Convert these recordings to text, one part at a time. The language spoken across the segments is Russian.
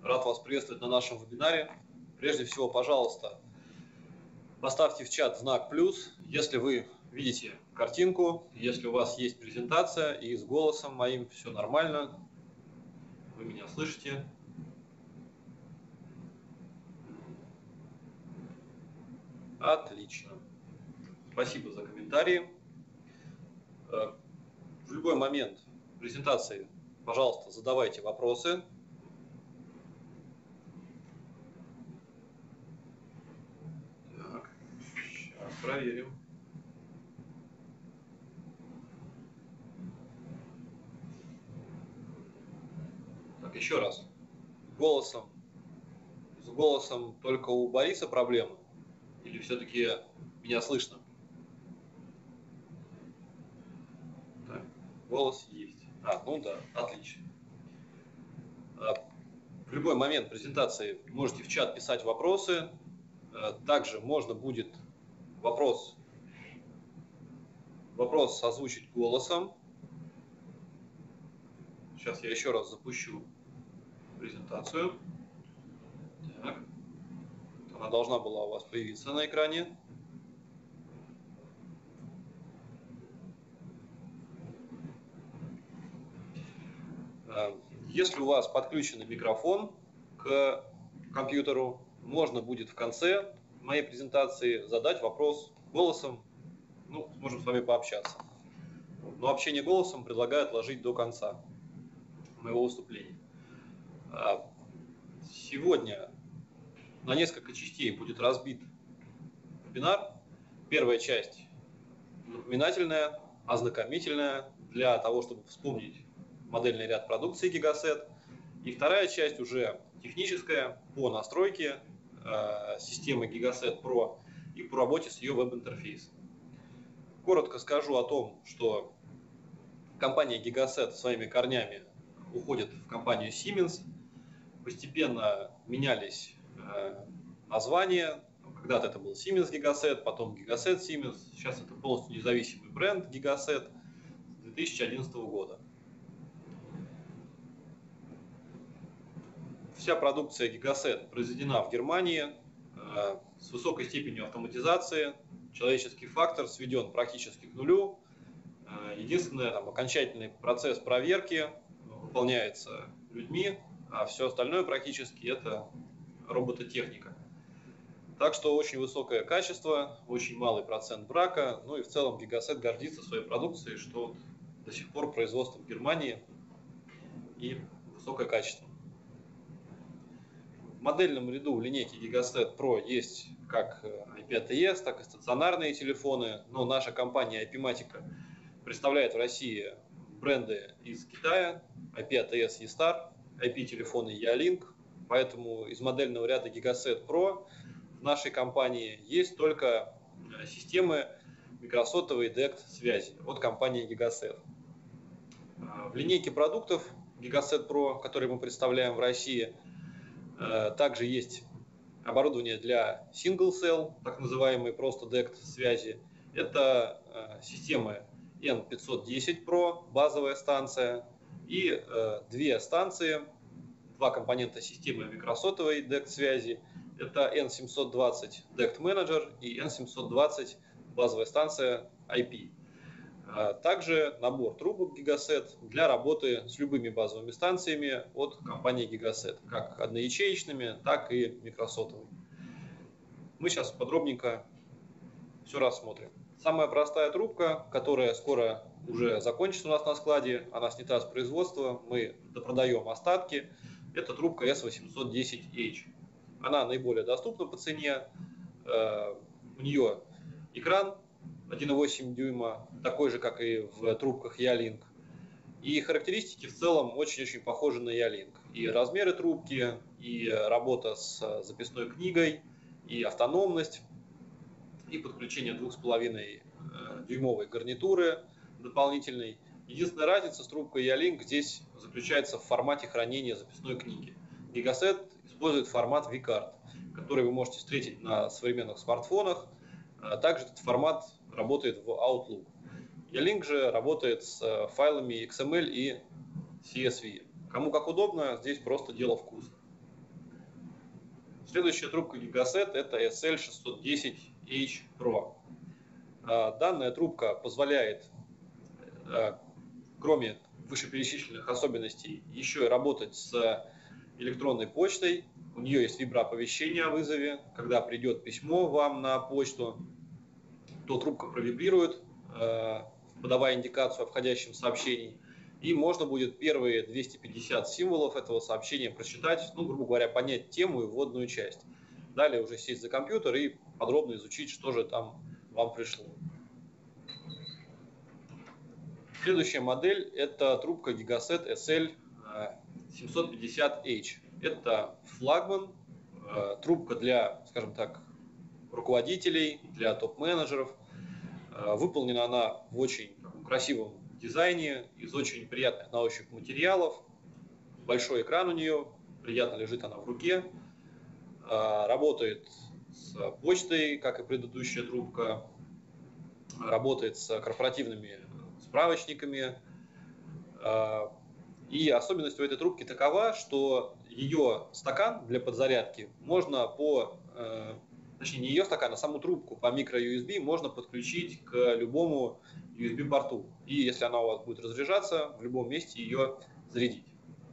Рад вас приветствовать на нашем вебинаре. Прежде всего, пожалуйста, поставьте в чат знак плюс, если вы видите картинку, если у вас есть презентация и с голосом моим все нормально, вы меня слышите. Отлично. Спасибо за комментарии. В любой момент презентации, пожалуйста, задавайте вопросы. Так, сейчас проверим. Так, еще раз. С голосом только у Бориса проблемы? Или все-таки меня слышно? Так, голос есть. Ну да, отлично. В любой момент презентации можете в чат писать вопросы. Также можно будет вопрос озвучить голосом. Сейчас я еще раз запущу презентацию. Так. Она должна была у вас появиться на экране. Если у вас подключен микрофон к компьютеру, можно будет в конце моей презентации задать вопрос голосом. Сможем с вами пообщаться. Но общение голосом предлагаю отложить до конца моего выступления. Сегодня на несколько частей будет разбит вебинар. Первая часть напоминательная, ознакомительная, для того, чтобы вспомнить модельный ряд продукции Gigaset. И вторая часть уже техническая по настройке системы Gigaset Pro и по работе с ее веб-интерфейсом. Коротко скажу о том, что компания Gigaset своими корнями уходит в компанию Siemens. Постепенно менялись названия. Когда-то это был Siemens Gigaset, потом Gigaset Siemens. Сейчас это полностью независимый бренд Gigaset с 2011 года. Вся продукция Gigaset произведена в Германии с высокой степенью автоматизации. Человеческий фактор сведен практически к нулю. Единственное, окончательный процесс проверки выполняется людьми, а все остальное практически это робототехника. Так что очень высокое качество, очень малый процент брака. И в целом Gigaset гордится своей продукцией, что до сих пор производство в Германии и высокое качество. В модельном ряду в линейке Gigaset Pro есть как IP-ATS, так и стационарные телефоны. Но наша компания IP-Matica представляет в России бренды из Китая, IP-ATS E-Star, IP-телефоны Yealink. Поэтому из модельного ряда Gigaset Pro в нашей компании есть только системы микросотовой DECT связи от компании Gigaset. В линейке продуктов Gigaset Pro, которые мы представляем в России, также есть оборудование для Single Cell, так называемые просто DECT связи. Это системы N510 Pro, базовая станция, и две станции, два компонента системы микросотовой DECT связи. Это N720 DECT Manager и N720 базовая станция IP. Также набор трубок Gigaset для работы с любыми базовыми станциями от компании Gigaset, как одноячеечными, так и микросотовыми. Мы сейчас подробненько все рассмотрим. Самая простая трубка, которая скоро уже закончится у нас на складе, она снята с производства, мы допродаем остатки, это трубка S810H. Она наиболее доступна по цене, у нее экран 1,8 дюйма, такой же, как и в трубках Yealink. И характеристики в целом очень-очень похожи на Yealink. И размеры трубки, и работа с записной книгой, и автономность, и подключение 2,5 дюймовой гарнитуры дополнительной. Единственная разница с трубкой Yealink здесь заключается в формате хранения записной книги. Gigaset использует формат vCard, который вы можете встретить на современных смартфонах. Также этот формат работает в Outlook. Yealink же работает с файлами XML и CSV. Кому как удобно, здесь просто дело вкуса. Следующая трубка Gigaset — это SL610H Pro. Данная трубка позволяет, кроме вышеперечисленных особенностей, еще и работать с электронной почтой. У нее есть виброоповещение о вызове. Когда придет письмо вам на почту, то трубка провибрирует, подавая индикацию о входящем сообщении. И можно будет первые 250 символов этого сообщения прочитать, грубо говоря, понять тему и вводную часть. Далее уже сесть за компьютер и подробно изучить, что же там вам пришло. Следующая модель – это трубка Gigaset SL750H. Это флагман, трубка для, скажем так, руководителей, для топ-менеджеров. Выполнена она в очень красивом дизайне, из очень приятных на ощупь материалов. Большой экран у нее, приятно лежит она в руке. Работает с почтой, как и предыдущая трубка. Работает с корпоративными справочниками. И особенность у этой трубки такова, что ее стакан для подзарядки можно точнее не ее стакан, а саму трубку по микро-USB можно подключить к любому USB-порту. И если она у вас будет разряжаться, в любом месте ее зарядить.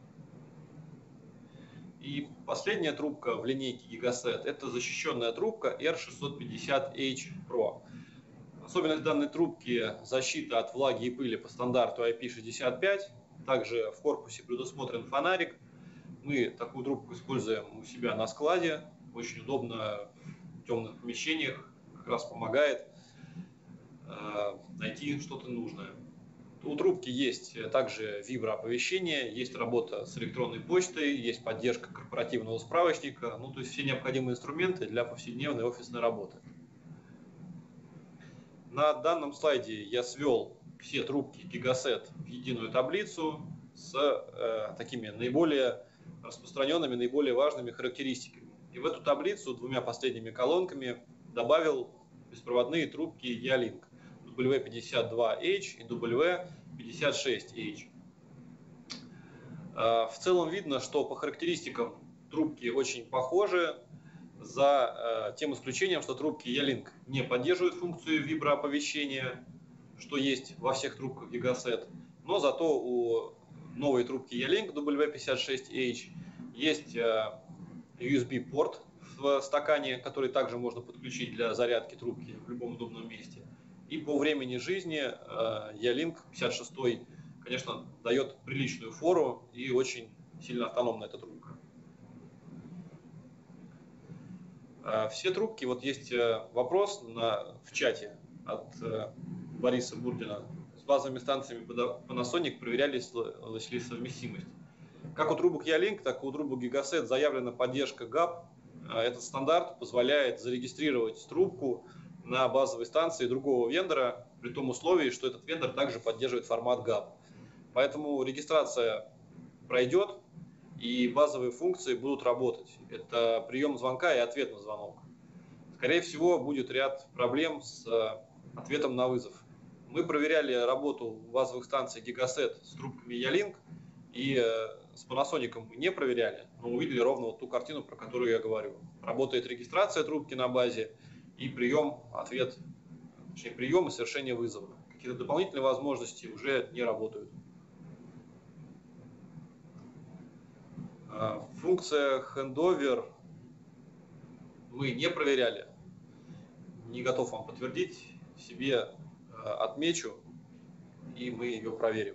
И последняя трубка в линейке Gigaset — это защищенная трубка R650H Pro. Особенность данной трубки — защита от влаги и пыли по стандарту IP65. Также в корпусе предусмотрен фонарик. Мы такую трубку используем у себя на складе. Очень удобно в темных помещениях, как раз помогает найти что-то нужное. У трубки есть также виброоповещение, есть работа с электронной почтой, есть поддержка корпоративного справочника, то есть все необходимые инструменты для повседневной офисной работы. На данном слайде я свел все трубки Gigaset в единую таблицу с такими наиболее распространенными, наиболее важными характеристиками. И в эту таблицу двумя последними колонками добавил беспроводные трубки Yealink W52H и W56H. В целом видно, что по характеристикам трубки очень похожи, за тем исключением, что трубки Yealink не поддерживают функцию виброоповещения, что есть во всех трубках Gigaset, но зато у новой трубки Yealink W56H есть USB-порт в стакане, который также можно подключить для зарядки трубки в любом удобном месте. И по времени жизни Yealink 56, конечно, дает приличную фору и очень сильно автономна эта трубка. Все трубки, вот есть вопрос в чате от Бориса Бурдина. С базовыми станциями Panasonic проверялись ли совместимость. Как у трубок Yealink, так и у трубок Gigaset заявлена поддержка GAP. Этот стандарт позволяет зарегистрировать трубку на базовой станции другого вендора, при том условии, что этот вендор также поддерживает формат GAP. Поэтому регистрация пройдет, и базовые функции будут работать. Это прием звонка и ответ на звонок. Скорее всего, будет ряд проблем с ответом на вызов. Мы проверяли работу базовых станций Gigaset с трубками Yealink, и с Panasonic мы не проверяли, но увидели ровно вот ту картину, про которую я говорю. Работает регистрация трубки на базе и прием и совершение вызова. Какие-то дополнительные возможности уже не работают. Функция handover мы не проверяли. Не готов вам подтвердить. Себе отмечу, и мы ее проверим.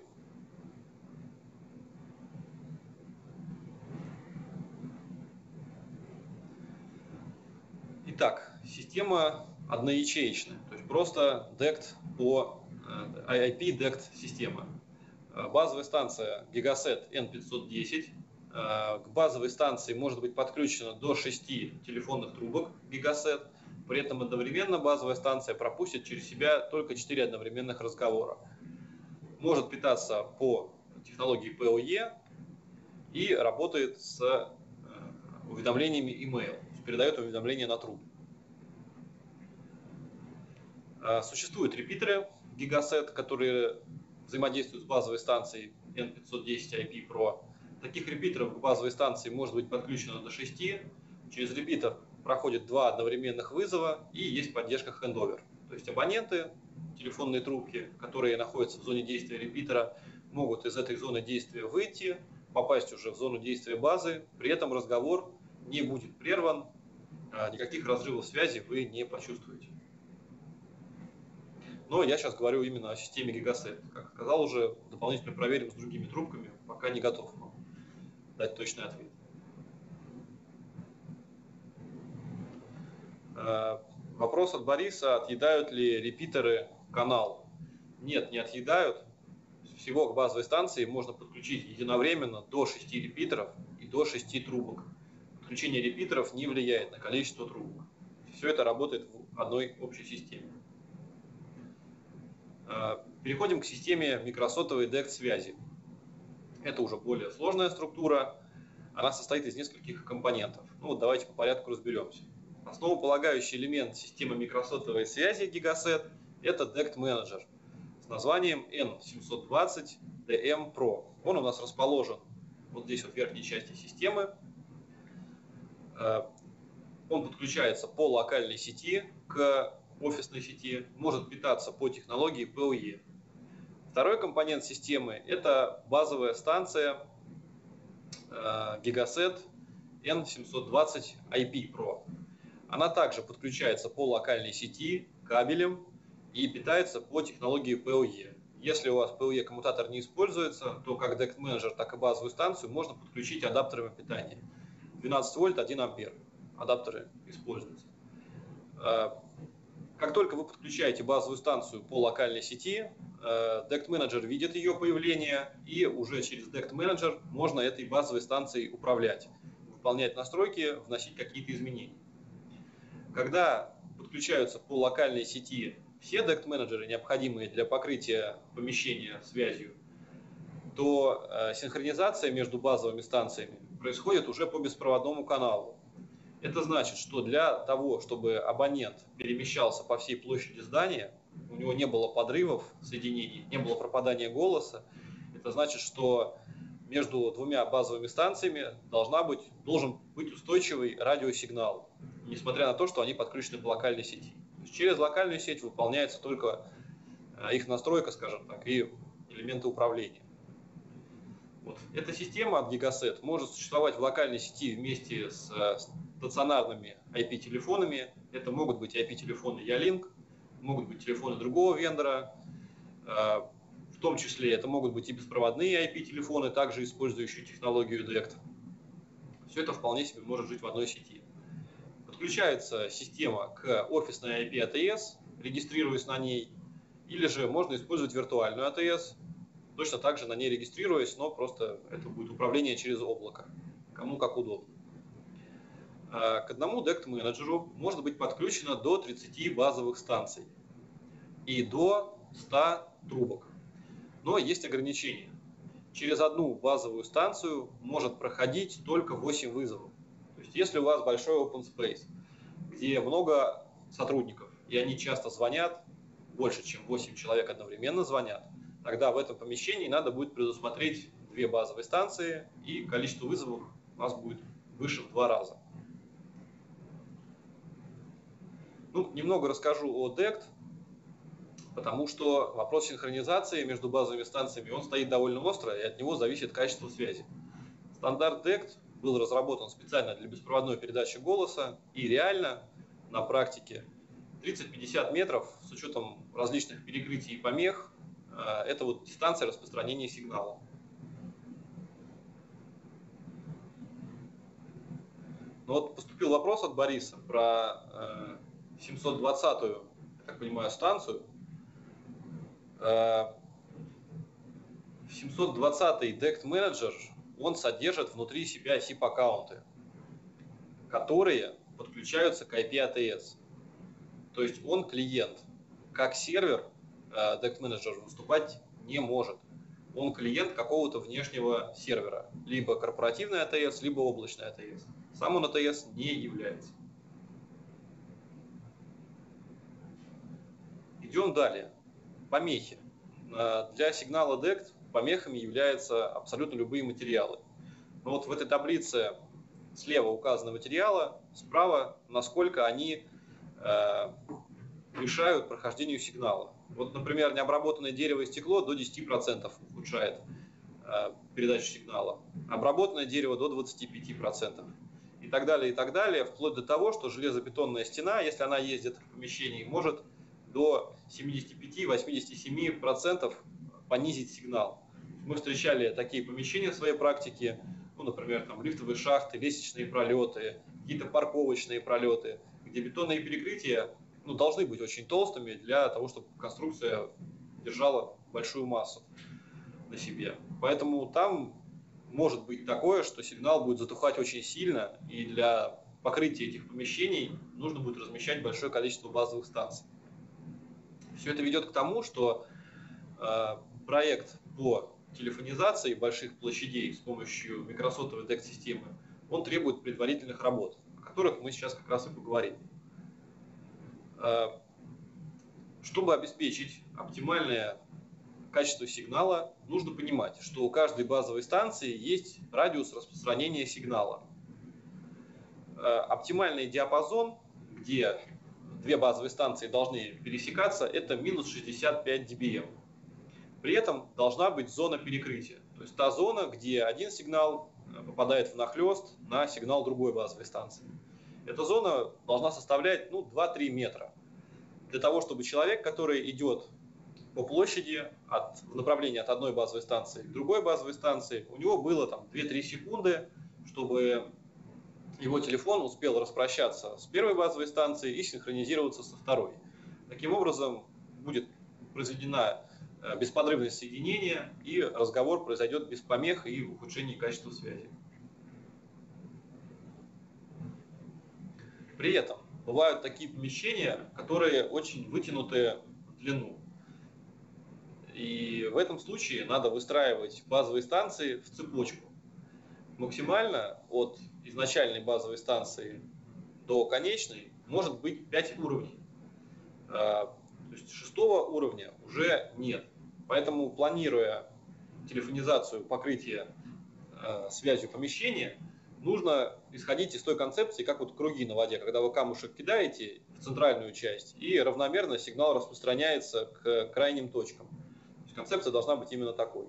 Итак, система одноячеечная, то есть просто DECT по IP DECT система. Базовая станция Gigaset N510. К базовой станции может быть подключено до 6 телефонных трубок Gigaset. При этом одновременно базовая станция пропустит через себя только 4 одновременных разговора. Может питаться по технологии PoE и работает с уведомлениями email, передает уведомления на трубку. Существуют репитеры Gigaset, которые взаимодействуют с базовой станцией N510 IP Pro. Таких репитеров к базовой станции может быть подключено до 6. Через репитер проходит два одновременных вызова и есть поддержка handover. То есть абоненты, телефонные трубки, которые находятся в зоне действия репитера, могут из этой зоны действия выйти, попасть уже в зону действия базы, при этом разговор не будет прерван, никаких разрывов связи вы не почувствуете. Но я сейчас говорю именно о системе Gigaset. Как сказал уже, дополнительно проверим с другими трубками, пока не готов вам дать точный ответ. Вопрос от Бориса: отъедают ли репитеры канал? Нет, не отъедают. Всего к базовой станции можно подключить единовременно до 6 репитеров и до 6 трубок. Подключение репитеров не влияет на количество трубок. Все это работает в одной общей системе. Переходим к системе микросотовой DECT связи. Это уже более сложная структура. Она состоит из нескольких компонентов. Ну вот давайте по порядку разберемся. Основополагающий элемент системы микросотовой связи Gigaset – это DECT Manager с названием N720DM Pro. Он у нас расположен вот здесь вот в верхней части системы. Он подключается по локальной сети к офисной сети, может питаться по технологии PoE. Второй компонент системы – это базовая станция Gigaset N720 IP Pro. Она также подключается по локальной сети кабелем и питается по технологии PoE. Если у вас PoE коммутатор не используется, то как DECT Manager, так и базовую станцию можно подключить адаптерами питания. 12 вольт, 1 ампер. Адаптеры используются. Как только вы подключаете базовую станцию по локальной сети, DECT Manager видит ее появление, и уже через DECT Manager можно этой базовой станцией управлять, выполнять настройки, вносить какие-то изменения. Когда подключаются по локальной сети все DECT менеджеры, необходимые для покрытия помещения связью, то синхронизация между базовыми станциями происходит уже по беспроводному каналу. Это значит, что для того, чтобы абонент перемещался по всей площади здания, у него не было подрывов соединений, не было пропадания голоса, это значит, что между двумя базовыми станциями должен быть устойчивый радиосигнал, несмотря на то, что они подключены по локальной сети. То есть через локальную сеть выполняется только их настройка, скажем так, и элементы управления. Вот. Эта система от Gigaset может существовать в локальной сети вместе с стационарными IP-телефонами. Это могут быть IP-телефоны Ялинк, могут быть телефоны другого вендора. В том числе это могут быть и беспроводные IP-телефоны, также использующие технологию DECT. Все это вполне себе может жить в одной сети. Подключается система к офисной IP ATS, регистрируясь на ней, или же можно использовать виртуальную ATS, точно так же на ней регистрируясь, но просто это будет управление через облако, кому как удобно. К одному DECT менеджеру может быть подключено до 30 базовых станций и до 100 трубок. Но есть ограничения. Через одну базовую станцию может проходить только 8 вызовов. То есть если у вас большой open space, где много сотрудников, и они часто звонят, больше чем 8 человек одновременно звонят, тогда в этом помещении надо будет предусмотреть 2 базовые станции, и количество вызовов у нас будет выше в 2 раза. Ну, немного расскажу о DECT, потому что вопрос синхронизации между базовыми станциями, он стоит довольно остро, и от него зависит качество связи. Стандарт DECT был разработан специально для беспроводной передачи голоса, и реально на практике 30-50 метров с учетом различных перекрытий и помех – это вот дистанция распространения сигнала. Но вот поступил вопрос от Бориса про 720-ю, я так понимаю, станцию. 720-й DECT Manager, он содержит внутри себя SIP-аккаунты, которые подключаются к IP-ATS. То есть он клиент. Как сервер DECT Manager выступать не может. Он клиент какого-то внешнего сервера. Либо корпоративный ATS, либо облачный ATS. Сам он ATS не является. Идем далее. Помехи. Для сигнала DECT помехами являются абсолютно любые материалы. Но вот в этой таблице слева указаны материалы, справа, насколько они мешают прохождению сигнала. Вот, например, необработанное дерево и стекло до 10% ухудшает передачу сигнала, обработанное дерево до 25%. И так далее, вплоть до того, что железобетонная стена, если она ездит в помещении, может до 75-87% понизить сигнал. Мы встречали такие помещения в своей практике, ну, например, там, лифтовые шахты, лестничные пролеты, какие-то парковочные пролеты, где бетонные перекрытия должны быть очень толстыми для того, чтобы конструкция держала большую массу на себе. Поэтому там может быть такое, что сигнал будет затухать очень сильно, и для покрытия этих помещений нужно будет размещать большое количество базовых станций. Все это ведет к тому, что проект по телефонизации больших площадей с помощью микросотовой DECT-системы, он требует предварительных работ, о которых мы сейчас как раз и поговорим. Чтобы обеспечить оптимальное качество сигнала, нужно понимать, что у каждой базовой станции есть радиус распространения сигнала. Оптимальный диапазон, где две базовые станции должны пересекаться, это минус 65 dBm. При этом должна быть зона перекрытия, то есть та зона, где один сигнал попадает внахлёст на сигнал другой базовой станции. Эта зона должна составлять 2-3 метра. Для того, чтобы человек, который идет по площади в направлении от одной базовой станции к другой базовой станции, у него было 2-3 секунды, чтобы его телефон успел распрощаться с первой базовой станцией и синхронизироваться со второй. Таким образом, будет произведена бесподрывность соединения, и разговор произойдет без помех и ухудшения качества связи. При этом бывают такие помещения, которые очень вытянуты в длину. И в этом случае надо выстраивать базовые станции в цепочку. Максимально от изначальной базовой станции до конечной может быть 5 уровней. То есть 6-го уровня уже нет. Поэтому, планируя телефонизацию покрытия связью помещения, нужно исходить из той концепции, как круги на воде, когда вы камушек кидаете в центральную часть, и равномерно сигнал распространяется к крайним точкам. То есть концепция должна быть именно такой.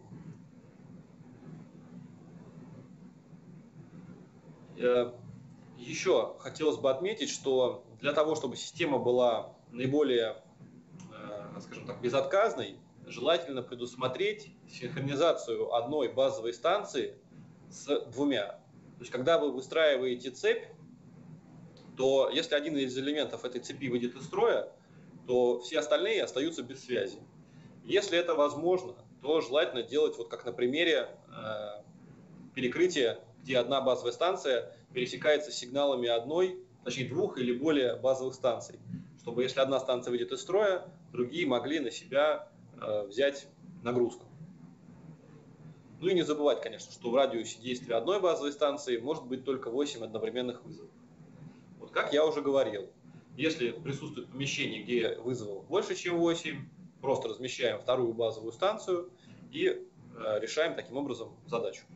Еще хотелось бы отметить, что для того, чтобы система была наиболее, скажем так, безотказной, желательно предусмотреть синхронизацию одной базовой станции с двумя. То есть, когда вы выстраиваете цепь, то если один из элементов этой цепи выйдет из строя, то все остальные остаются без связи. Если это возможно, то желательно делать, как на примере, перекрытия, где одна базовая станция пересекается с сигналами точнее двух или более базовых станций, чтобы если одна станция выйдет из строя, другие могли на себя взять нагрузку. Ну и не забывать, конечно, что в радиусе действия одной базовой станции может быть только 8 одновременных вызовов. Вот как я уже говорил, если присутствует помещение, где вызовов больше, чем 8, просто размещаем вторую базовую станцию и решаем таким образом задачу.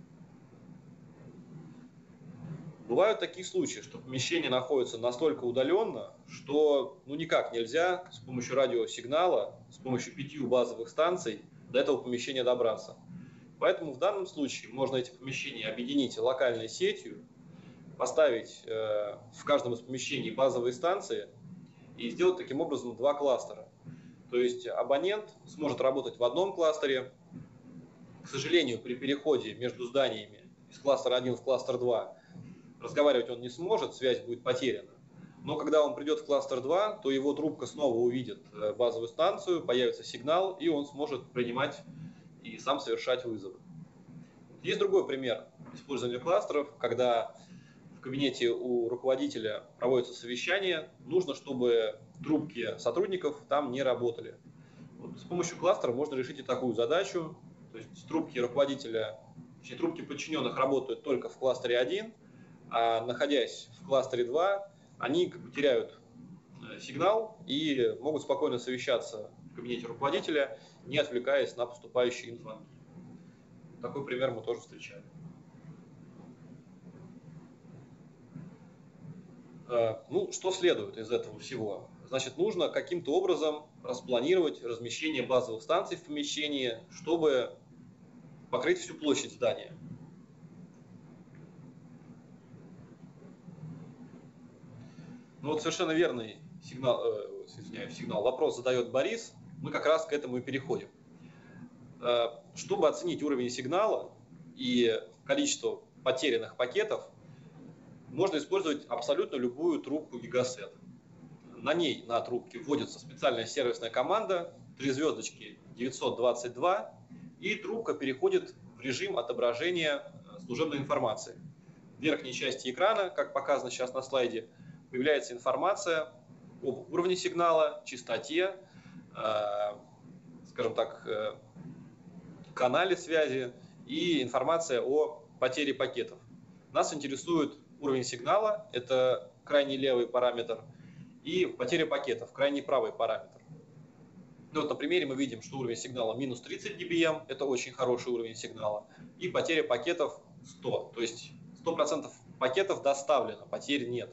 Бывают такие случаи, что помещение находится настолько удаленно, что никак нельзя с помощью радиосигнала, с помощью 5 базовых станций до этого помещения добраться. Поэтому в данном случае можно эти помещения объединить локальной сетью, поставить в каждом из помещений базовые станции и сделать таким образом 2 кластера. То есть абонент сможет работать в одном кластере. К сожалению, при переходе между зданиями из кластера 1 в кластер 2 разговаривать он не сможет, связь будет потеряна. Но когда он придет в кластер 2, то его трубка снова увидит базовую станцию, появится сигнал, и он сможет принимать и сам совершать вызовы. Есть другой пример использования кластеров, когда в кабинете у руководителя проводится совещание, нужно, чтобы трубки сотрудников там не работали. С помощью кластера можно решить и такую задачу. То есть трубки руководителя, точнее, трубки подчиненных работают только в кластере 1, а находясь в кластере 2, они теряют сигнал и могут спокойно совещаться в кабинете руководителя, не отвлекаясь на поступающие звонки. Такой пример мы тоже встречали. Ну, что следует из этого всего? Значит, нужно каким-то образом распланировать размещение базовых станций в помещении, чтобы покрыть всю площадь здания. Ну вот совершенно верный вопрос задает Борис. Мы как раз к этому и переходим. Чтобы оценить уровень сигнала и количество потерянных пакетов, можно использовать абсолютно любую трубку Gigaset. На ней, на трубке, вводится специальная сервисная команда 3 звездочки 922, и трубка переходит в режим отображения служебной информации. В верхней части экрана, как показано сейчас на слайде, появляется информация об уровне сигнала, частоте, скажем так, канале связи и информация о потере пакетов. Нас интересует уровень сигнала, это крайний левый параметр, и потеря пакетов, крайний правый параметр. Ну, вот на примере мы видим, что уровень сигнала минус 30 dBm, это очень хороший уровень сигнала, и потеря пакетов 100, то есть 100% пакетов доставлено, потерь нет.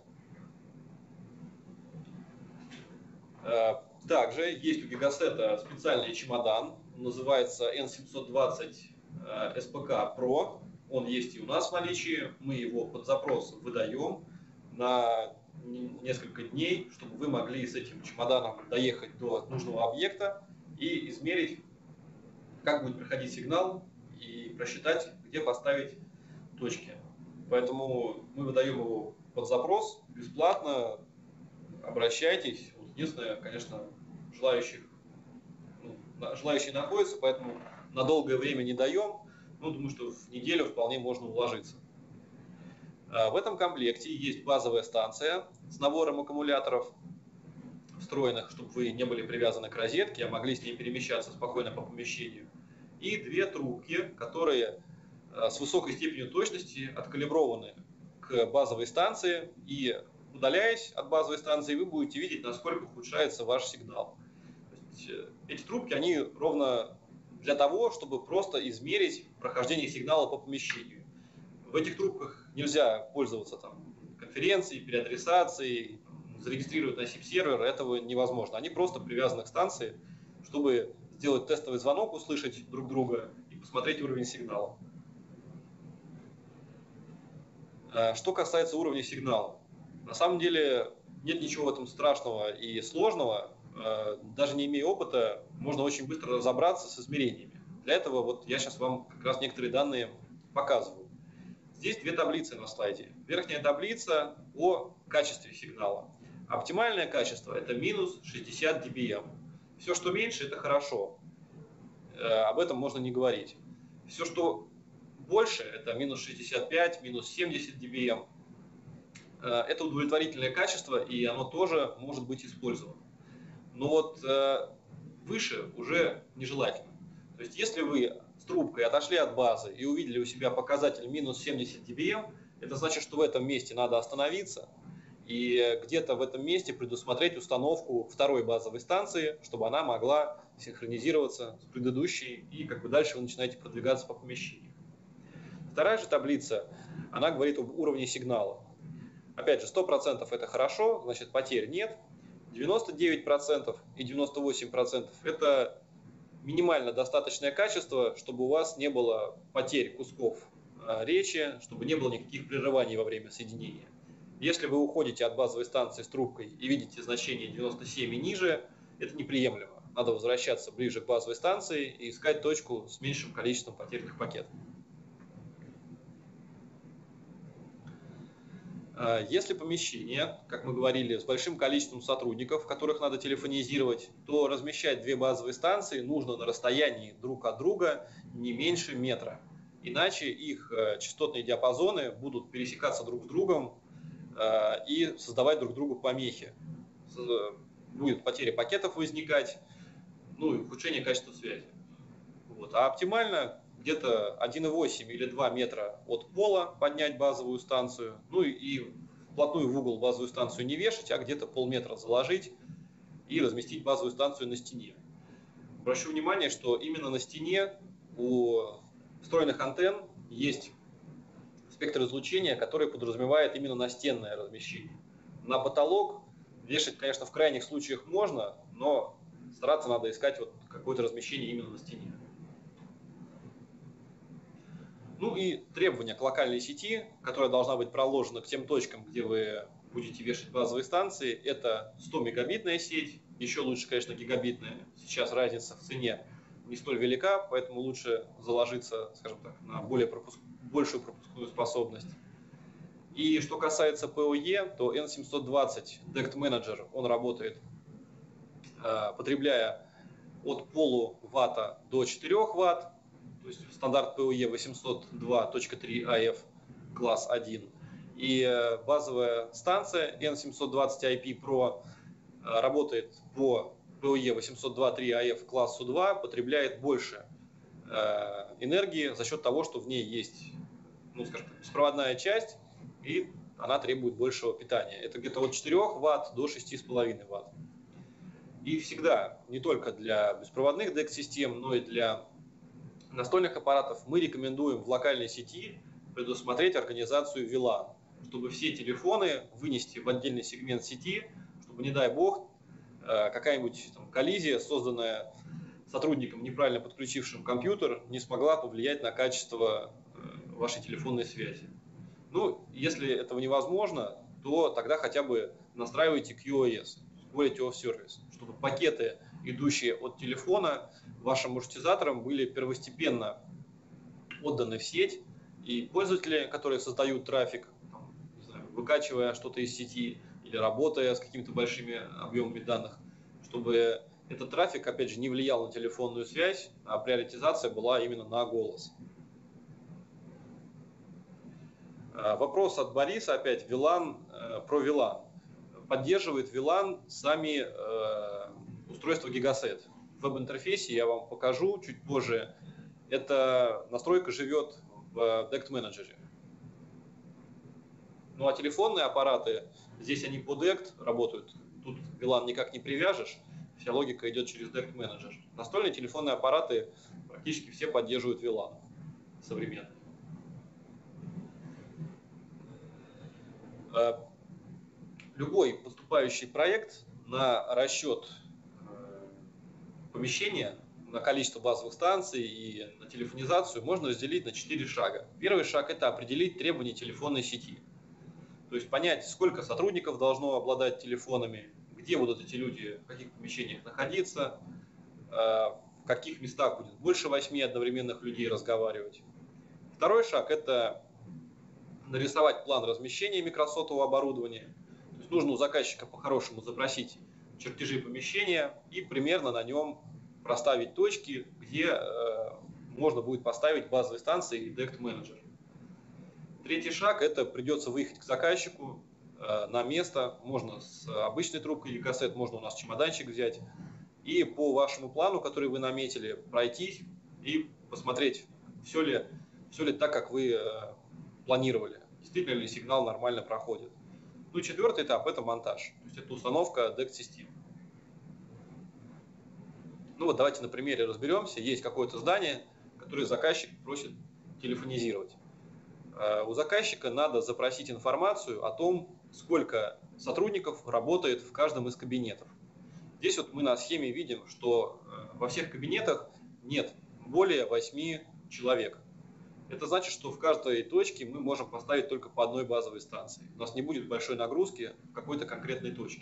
Также есть у Gigaset специальный чемодан, называется N720 SPK Pro. Он есть и у нас в наличии. Мы его под запрос выдаем на несколько дней, чтобы вы могли с этим чемоданом доехать до нужного объекта и измерить, как будет проходить сигнал, и просчитать, где поставить точки. Поэтому мы выдаем его под запрос бесплатно. Обращайтесь. Единственное, конечно, желающие находятся, поэтому на долгое время не даем. Ну, думаю, что в неделю вполне можно уложиться. В этом комплекте есть базовая станция с набором аккумуляторов встроенных, чтобы вы не были привязаны к розетке, а могли с ней перемещаться спокойно по помещению. И 2 трубки, которые с высокой степенью точности откалиброваны к базовой станции, и удаляясь от базовой станции, вы будете видеть, насколько ухудшается ваш сигнал. То есть, эти трубки, они ровно для того, чтобы просто измерить прохождение сигнала по помещению. В этих трубках нельзя пользоваться конференцией, переадресацией, зарегистрировать на SIP-сервер, этого невозможно. Они просто привязаны к станции, чтобы сделать тестовый звонок, услышать друг друга и посмотреть уровень сигнала. Что касается уровня сигнала, на самом деле нет ничего в этом страшного и сложного. Даже не имея опыта, можно очень быстро разобраться с измерениями. Для этого вот я сейчас вам как раз некоторые данные показываю. Здесь 2 таблицы на слайде. Верхняя таблица о качестве сигнала. Оптимальное качество – это минус 60 dBm. Все, что меньше, это хорошо. Об этом можно не говорить. Все, что больше, это минус 65, минус 70 dBm. Это удовлетворительное качество, и оно тоже может быть использовано. Но вот выше уже нежелательно. То есть, если вы с трубкой отошли от базы и увидели у себя показатель минус 70 dBm, это значит, что в этом месте надо остановиться и где-то в этом месте предусмотреть установку 2-й базовой станции, чтобы она могла синхронизироваться с предыдущей, и дальше вы начинаете продвигаться по помещению. 2-я же таблица, она говорит об уровне сигнала. Опять же, 100% это хорошо, значит потерь нет. 99% и 98% это минимально достаточное качество, чтобы у вас не было потерь кусков речи, чтобы не было никаких прерываний во время соединения. Если вы уходите от базовой станции с трубкой и видите значение 97 и ниже, это неприемлемо. Надо возвращаться ближе к базовой станции и искать точку с меньшим количеством потерянных пакетов. Если помещение, как мы говорили, с большим количеством сотрудников, которых надо телефонизировать, то размещать 2 базовые станции нужно на расстоянии друг от друга не меньше метра. Иначе их частотные диапазоны будут пересекаться друг с другом и создавать друг другу помехи. Будет потеря пакетов возникать, ну и ухудшение качества связи. Вот. А оптимально где-то 1,8 или 2 метра от пола поднять базовую станцию, ну и вплотную в угол базовую станцию не вешать, а где-то полметра заложить и разместить базовую станцию на стене. Обращу внимание, что именно на стене у встроенных антенн есть спектр излучения, который подразумевает именно настенное размещение. На потолок вешать, конечно, в крайних случаях можно, но стараться надо искать вот какое-то размещение именно на стене. Ну и требования к локальной сети, которая должна быть проложена к тем точкам, где вы будете вешать базовые станции, это 100 мегабитная сеть, еще лучше, конечно, гигабитная. Сейчас разница в цене не столь велика, поэтому лучше заложиться, скажем так, на большую пропускную способность. И что касается PoE, то N720 DECT Manager, он работает, потребляя от полуватта до 4 ватт, то есть стандарт PoE 802.3 AF класс 1. И базовая станция N720 IP Pro работает по PoE 802.3 AF классу 2, потребляет больше энергии за счет того, что в ней есть, ну, скажем так, беспроводная часть, и она требует большего питания. Это где-то от 4 Вт до 6,5 Вт. И всегда, не только для беспроводных DECT-систем, но и для настольных аппаратов, мы рекомендуем в локальной сети предусмотреть организацию VLAN, чтобы все телефоны вынести в отдельный сегмент сети, чтобы, не дай бог, какая-нибудь коллизия, созданная сотрудником, неправильно подключившим компьютер, не смогла повлиять на качество вашей телефонной связи. Ну, если этого невозможно, то тогда хотя бы настраивайте QoS, Quality of Service, чтобы пакеты, идущие от телефона, вашим маршрутизаторам были первостепенно отданы в сеть, и пользователи, которые создают трафик, не знаю, выкачивая что-то из сети или работая с какими-то большими объемами данных, чтобы этот трафик, опять же, не влиял на телефонную связь, а приоритизация была именно на голос. Вопрос от Бориса опять. VLAN, про VLAN. Поддерживает VLAN сами устройства Gigaset. В веб-интерфейсе я вам покажу чуть позже. Эта настройка живет в DECT Manager. Ну а телефонные аппараты, здесь они по DECT работают. Тут VLAN никак не привяжешь. Вся логика идет через DECT Manager. Настольные телефонные аппараты практически все поддерживают VLAN современные. Любой поступающий проект на расчет помещения, на количество базовых станций и на телефонизацию можно разделить на 4 шага. Первый шаг – это определить требования телефонной сети. То есть понять, сколько сотрудников должно обладать телефонами, где будут эти люди, в каких помещениях находиться, в каких местах будет больше 8 одновременных людей разговаривать. Второй шаг – это нарисовать план размещения микросотового оборудования. То есть нужно у заказчика по-хорошему запросить чертежи помещения и примерно на нем проставить точки, где можно будет поставить базовые станции и DECT Manager. Третий шаг – это придется выехать к заказчику на место, можно с обычной трубкой Gigaset, можно у нас чемоданчик взять, и по вашему плану, который вы наметили, пройтись и посмотреть, все ли так, как вы планировали, действительно ли сигнал нормально проходит. Ну и четвертый этап – это монтаж, то есть это установка DECT-систем. Ну вот давайте на примере разберемся. Есть какое-то здание, которое заказчик просит телефонизировать. У заказчика надо запросить информацию о том, сколько сотрудников работает в каждом из кабинетов. Здесь вот мы на схеме видим, что во всех кабинетах нет более 8 человек. Это значит, что в каждой точке мы можем поставить только по одной базовой станции. У нас не будет большой нагрузки в какой-то конкретной точке.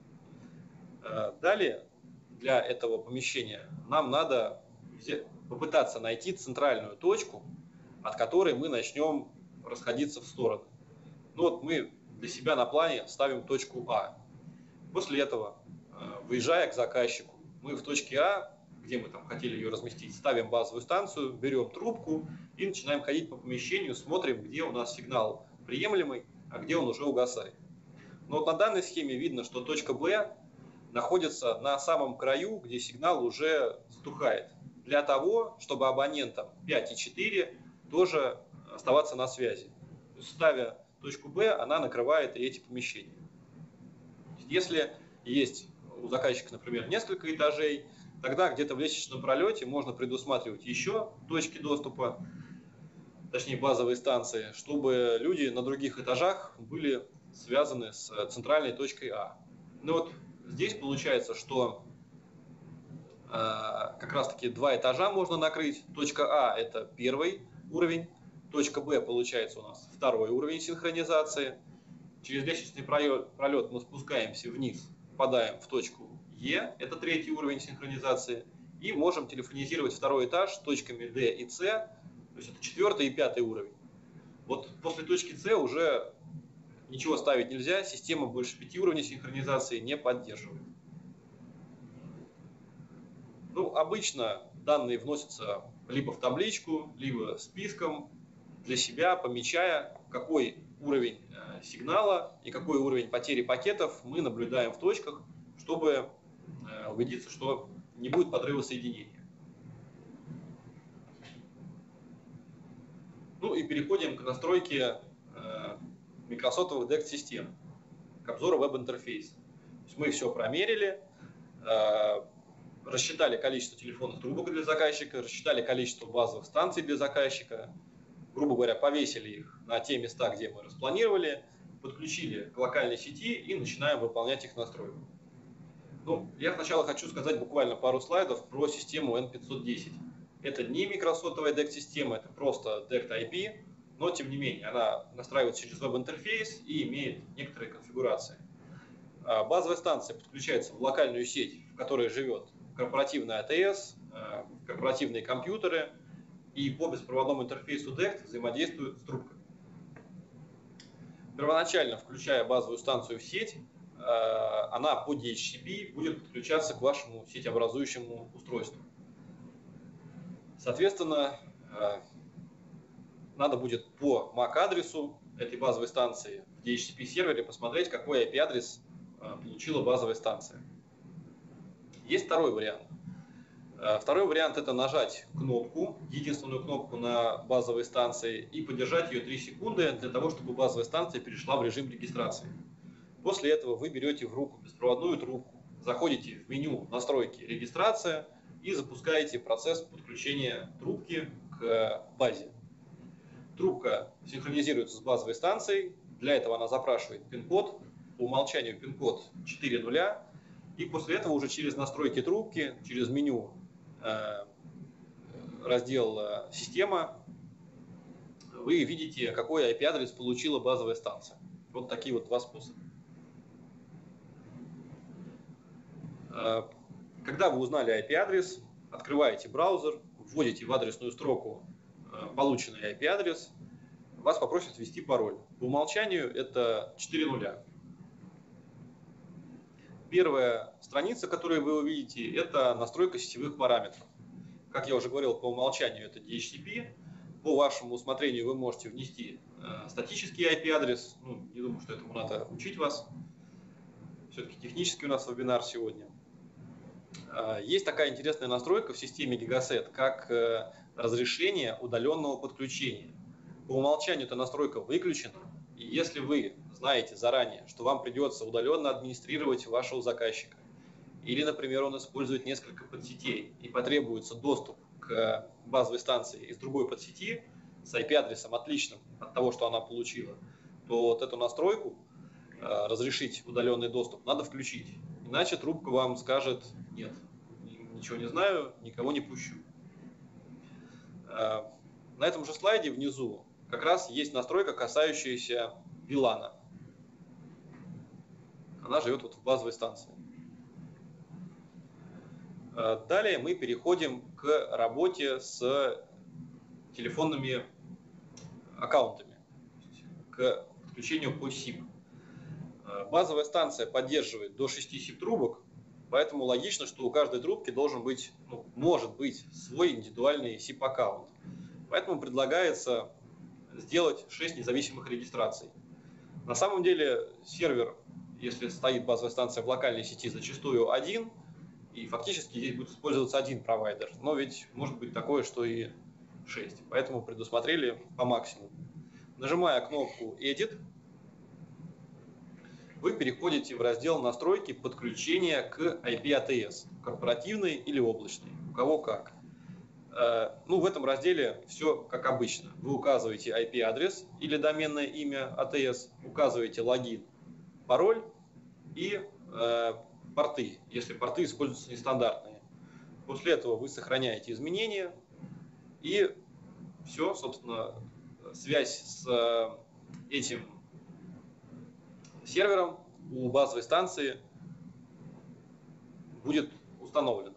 Далее, для этого помещения нам надо попытаться найти центральную точку, от которой мы начнем расходиться в стороны. Ну вот мы для себя на плане ставим точку А. После этого, выезжая к заказчику, мы в точке А, где мы там хотели ее разместить, ставим базовую станцию, берем трубку и начинаем ходить по помещению, смотрим, где у нас сигнал приемлемый, а где он уже угасает. Но вот на данной схеме видно, что точка Б находится на самом краю, где сигнал уже затухает. Для того, чтобы абонентам 5 и 4 тоже оставаться на связи. То есть, ставя точку Б, она накрывает и эти помещения. Если есть у заказчика, например, несколько этажей, тогда где-то в лестничном пролете можно предусматривать еще точки доступа, точнее базовые станции, чтобы люди на других этажах были связаны с центральной точкой А. Ну вот здесь получается, что как раз-таки два этажа можно накрыть. Точка А – это первый уровень, точка Б получается у нас второй уровень синхронизации. Через лестничный пролет мы спускаемся вниз, попадаем в точку Е, это третий уровень синхронизации, и можем телефонизировать второй этаж с точками D и C, то есть это четвертый и пятый уровень. Вот после точки С уже ничего ставить нельзя, система больше 5 уровней синхронизации не поддерживает. Ну, обычно данные вносятся либо в табличку, либо списком для себя, помечая, какой уровень сигнала и какой уровень потери пакетов мы наблюдаем в точках, чтобы убедиться, что не будет подрыва соединения. Ну и переходим к настройке микросотовых DECT-систем, к обзору веб-интерфейса. Мы все промерили, рассчитали количество телефонных трубок для заказчика, рассчитали количество базовых станций для заказчика, грубо говоря, повесили их на те места, где мы распланировали, подключили к локальной сети и начинаем выполнять их настройку. Ну, я сначала хочу сказать буквально пару слайдов про систему N510. Это не микросотовая DECT-система, это просто DECT IP, но тем не менее она настраивается через веб-интерфейс и имеет некоторые конфигурации. Базовая станция подключается в локальную сеть, в которой живет корпоративная АТС, корпоративные компьютеры, и по беспроводному интерфейсу DECT взаимодействует с трубкой. Первоначально, включая базовую станцию в сеть, она по DHCP будет подключаться к вашему сетеобразующему устройству. Соответственно, надо будет по MAC-адресу этой базовой станции в DHCP-сервере посмотреть, какой IP-адрес получила базовая станция. Есть второй вариант. Второй вариант – это нажать кнопку, единственную кнопку на базовой станции, и подержать ее 3 секунды для того, чтобы базовая станция перешла в режим регистрации. После этого вы берете в руку беспроводную трубку, заходите в меню «Настройки. Регистрация» и запускаете процесс подключения трубки к базе. Трубка синхронизируется с базовой станцией, для этого она запрашивает пин-код, по умолчанию пин-код 4.0, и после этого уже через настройки трубки, через меню раздел «Система» вы видите, какой IP-адрес получила базовая станция. Вот такие вот два способа. Когда вы узнали IP-адрес, открываете браузер, вводите в адресную строку полученный IP-адрес, вас попросят ввести пароль. По умолчанию это 4.0. Первая страница, которую вы увидите, это настройка сетевых параметров. Как я уже говорил, по умолчанию это DHCP. По вашему усмотрению вы можете внести статический IP-адрес. Ну, не думаю, что этому надо учить вас. Все-таки технический у нас вебинар сегодня. Есть такая интересная настройка в системе Gigaset, как разрешение удаленного подключения. По умолчанию эта настройка выключена. И если вы знаете заранее, что вам придется удаленно администрировать вашего заказчика, или, например, он использует несколько подсетей и потребуется доступ к базовой станции из другой подсети с IP-адресом отличным от того, что она получила, то вот эту настройку разрешить удаленный доступ надо включить. Иначе трубка вам скажет: нет, ничего не знаю, никого не пущу. На этом же слайде внизу как раз есть настройка, касающаяся VLAN. Она живет вот в базовой станции. Далее мы переходим к работе с телефонными аккаунтами, к подключению по SIP. Базовая станция поддерживает до 6 SIP-трубок, поэтому логично, что у каждой трубки должен быть, может быть свой индивидуальный SIP-аккаунт. Поэтому предлагается сделать 6 независимых регистраций. На самом деле сервер, если стоит базовая станция в локальной сети, зачастую один, и фактически здесь будет использоваться один провайдер. Но ведь может быть такое, что и 6. Поэтому предусмотрели по максимуму. Нажимая кнопку Edit, вы переходите в раздел настройки подключения к IP-ATS, корпоративной или облачной, у кого как. В этом разделе все как обычно. Вы указываете IP-адрес или доменное имя ATS, указываете логин пароль и порты, если порты используются нестандартные. После этого вы сохраняете изменения, и все, собственно, связь с этим сервером у базовой станции будет установлена.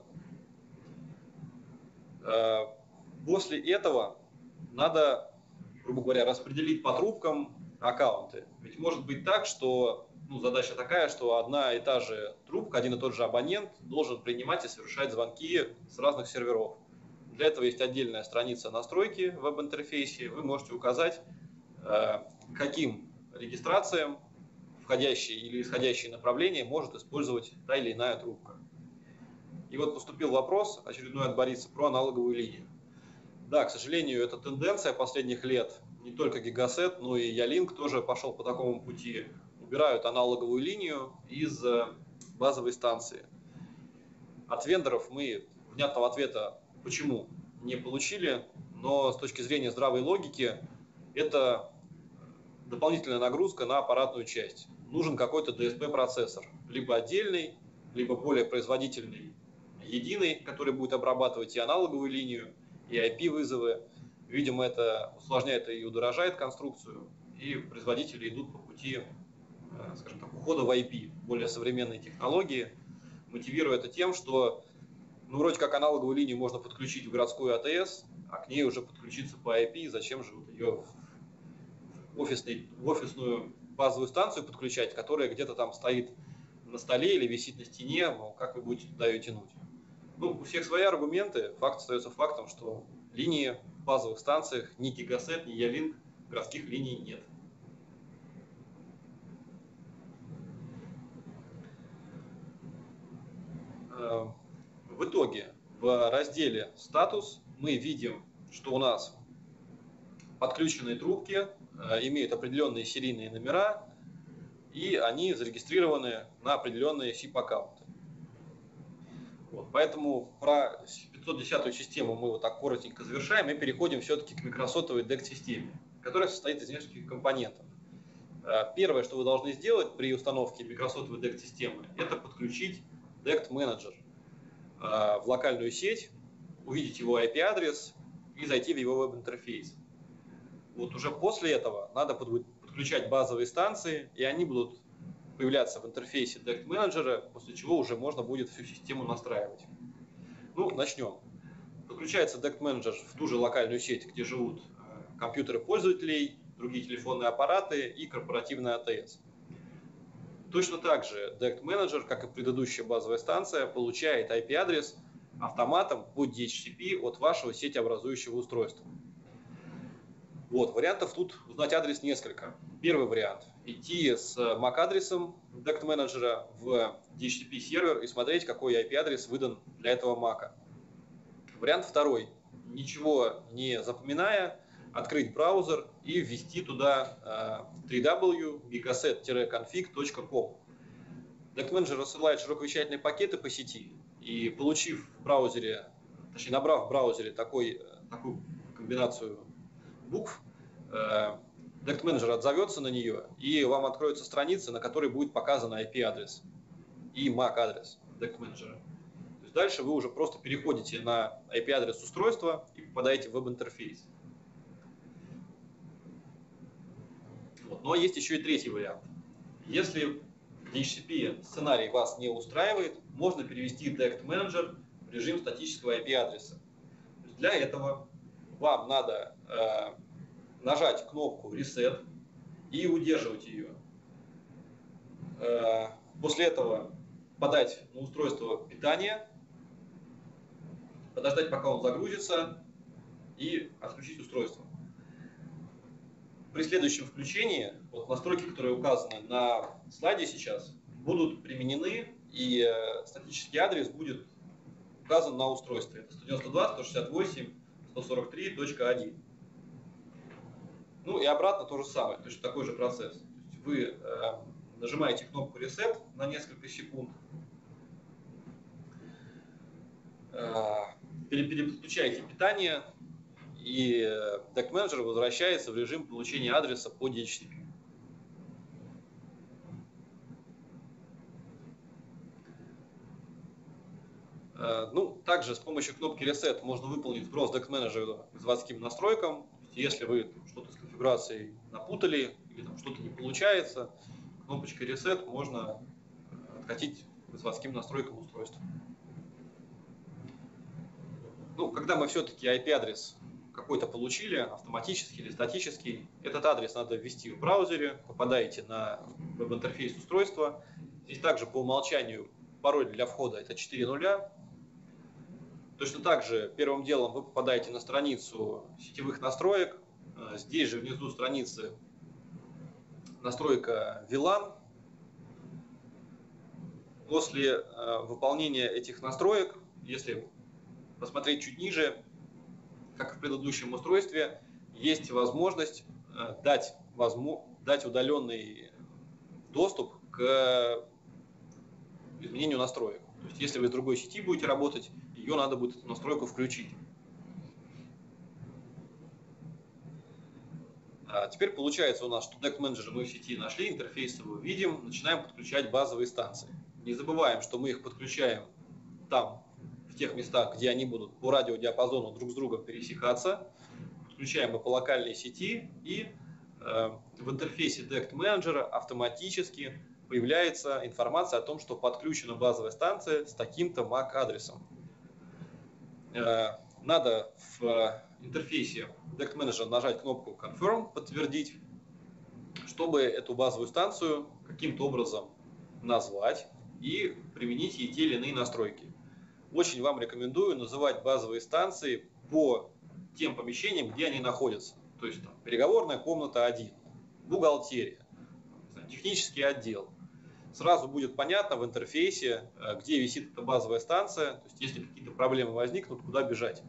После этого надо, грубо говоря, распределить по трубкам аккаунты. Ведь может быть так, что задача такая, что одна и та же трубка, один и тот же абонент должен принимать и совершать звонки с разных серверов. Для этого есть отдельная страница настройки в веб-интерфейсе. Вы можете указать, каким регистрациям входящие или исходящие направления может использовать та или иная трубка. И вот поступил вопрос очередной от Бориса про аналоговую линию. Да, к сожалению, это тенденция последних лет. Не только Gigaset, но и Ялинк тоже пошел по такому пути. Убирают аналоговую линию из базовой станции. От вендоров мы внятного ответа почему не получили, но с точки зрения здравой логики это дополнительная нагрузка на аппаратную часть. Нужен какой-то DSP-процессор, либо отдельный, либо более производительный, единый, который будет обрабатывать и аналоговую линию, и IP-вызовы. Видимо, это усложняет и удорожает конструкцию, и производители идут по пути, скажем так, ухода в IP, более современные технологии, мотивируя это тем, что вроде как аналоговую линию можно подключить в городскую АТС, а к ней уже подключиться по IP, зачем же ее в офисную базовую станцию подключать, которая где-то там стоит на столе или висит на стене, как вы будете туда ее тянуть. У всех свои аргументы, факт остается фактом, что линии в базовых станциях ни Gigaset, ни Ялинк, городских линий нет. В итоге в разделе «Статус» мы видим, что у нас подключенные трубки имеют определенные серийные номера, и они зарегистрированы на определенные SIP-аккаунты. Поэтому про 510-ю систему мы вот так коротенько завершаем и переходим все-таки к микросотовой DECT-системе, которая состоит из нескольких компонентов. Первое, что вы должны сделать при установке микросотовой DECT-системы, это подключить DECT Manager в локальную сеть, увидеть его IP-адрес и зайти в его веб-интерфейс. Уже после этого надо подключать базовые станции, и они будут появляться в интерфейсе DECT Manager, после чего уже можно будет всю систему настраивать. Начнем. Подключается DECT Manager в ту же локальную сеть, где живут компьютеры пользователей, другие телефонные аппараты и корпоративная АТС. Точно так же DECT Manager, как и предыдущая базовая станция, получает IP-адрес автоматом по DHCP от вашего сетеобразующего устройства. Вариантов тут узнать адрес несколько. Первый вариант – идти с MAC-адресом DECT Manager в DHCP сервер и смотреть, какой IP-адрес выдан для этого MAC. Вариант второй – ничего не запоминая, открыть браузер и ввести туда www.gigaset-config.com. DECT Manager рассылает широковещательные пакеты по сети, и получив в браузере, точнее набрав в браузере такую комбинацию букв, DECT Manager отзовется на нее, и вам откроется страница, на которой будет показан IP-адрес и MAC-адрес DECT Manager. То есть дальше вы уже просто переходите на IP-адрес устройства и попадаете в веб-интерфейс. Но есть еще и третий вариант. Если DHCP сценарий вас не устраивает, можно перевести DECT Manager в режим статического IP-адреса. Для этого вам надо нажать кнопку Reset и удерживать ее. После этого подать на устройство питание, подождать, пока он загрузится, и отключить устройство. При следующем включении настройки, которые указаны на слайде сейчас, будут применены, и статический адрес будет указан на устройстве. Это 192.168.143.1. И обратно то же самое, точно такой же процесс. То есть вы нажимаете кнопку Reset на несколько секунд, переключаете питание, и DECT Manager возвращается в режим получения адреса по DHCP. Ну, также с помощью кнопки Reset можно выполнить сброс Deck Manager к заводским настройкам. Если вы что-то с конфигурацией напутали или там что-то не получается, кнопочкой Reset можно откатить к заводским настройкам устройства. Ну, когда мы все-таки IP-адрес какой-то получили, автоматический или статический, этот адрес надо ввести в браузере, попадаете на веб-интерфейс устройства. Здесь также по умолчанию пароль для входа это 4 нуля. Точно так же первым делом вы попадаете на страницу сетевых настроек. Здесь же внизу страницы настройка VLAN. После выполнения этих настроек, если посмотреть чуть ниже, как и в предыдущем устройстве, есть возможность дать удаленный доступ к изменению настроек. То есть, если вы с другой сети будете работать, ее надо будет эту настройку включить. Теперь получается у нас, что Deck Manager мы в сети нашли, интерфейс его видим, начинаем подключать базовые станции. Не забываем, что мы их подключаем там, в тех местах, где они будут по радиодиапазону друг с другом пересекаться. Подключаем их по локальной сети, и в интерфейсе Deck Manager автоматически появляется информация о том, что подключена базовая станция с таким-то MAC-адресом. Надо в интерфейсе Deck Manager нажать кнопку Confirm, подтвердить, чтобы эту базовую станцию каким-то образом назвать и применить ей те или иные настройки. Очень вам рекомендую называть базовые станции по тем помещениям, где они находятся. То есть там, переговорная комната 1, бухгалтерия, технический отдел. Сразу будет понятно в интерфейсе, где висит эта базовая станция. То есть если какие-то проблемы возникнут, куда бежать.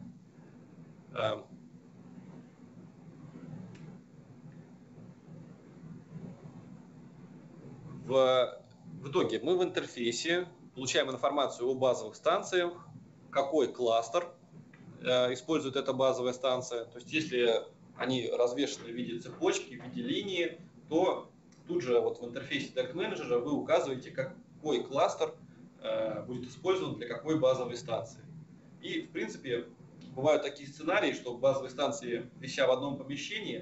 В итоге мы в интерфейсе получаем информацию о базовых станциях, какой кластер использует эта базовая станция. То есть если они развешаны в виде цепочки, в виде линии, то тут же вот в интерфейсе Deck Manager вы указываете, какой кластер будет использован для какой базовой станции. И, в принципе, бывают такие сценарии, что базовые станции, вися в одном помещении,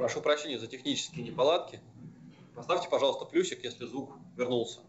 Прошу прощения за технические неполадки. Поставьте, пожалуйста, плюсик, если звук вернулся.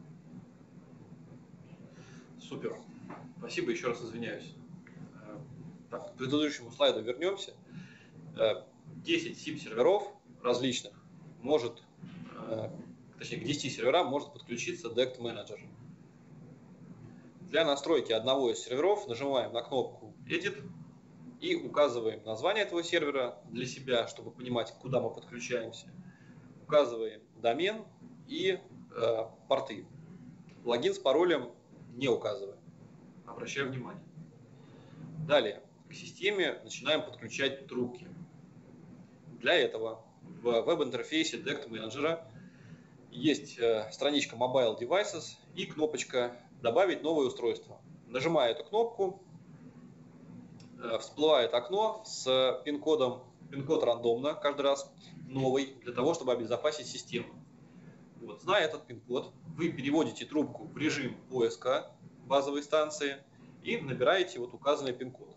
Супер. Спасибо, еще раз извиняюсь. Так, к предыдущему слайду вернемся. 10 SIP-серверов различных может, точнее, к 10 серверам может подключиться DECT Manager. Для настройки одного из серверов нажимаем на кнопку Edit и указываем название этого сервера для себя, чтобы понимать, куда мы подключаемся. Указываем домен и порты. Логин с паролем не указываем. Обращаю внимание. Далее к системе начинаем подключать трубки. Для этого в веб-интерфейсе DECT Manager есть страничка Mobile Devices и кнопочка «Добавить новое устройство». Нажимая эту кнопку, всплывает окно с пин-кодом. Пин-код рандомно, каждый раз новый, для того, чтобы обезопасить систему. Вот, зная этот пин-код, вы переводите трубку в режим поиска базовой станции и набираете вот указанный пин-код.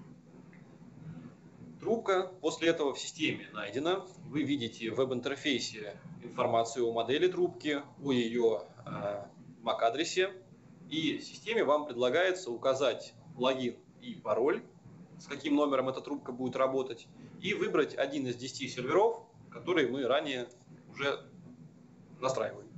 Трубка после этого в системе найдена. Вы видите в веб-интерфейсе информацию о модели трубки, о ее MAC-адресе. И системе вам предлагается указать логин и пароль, с каким номером эта трубка будет работать, и выбрать один из 10 серверов, которые мы ранее уже настраивали.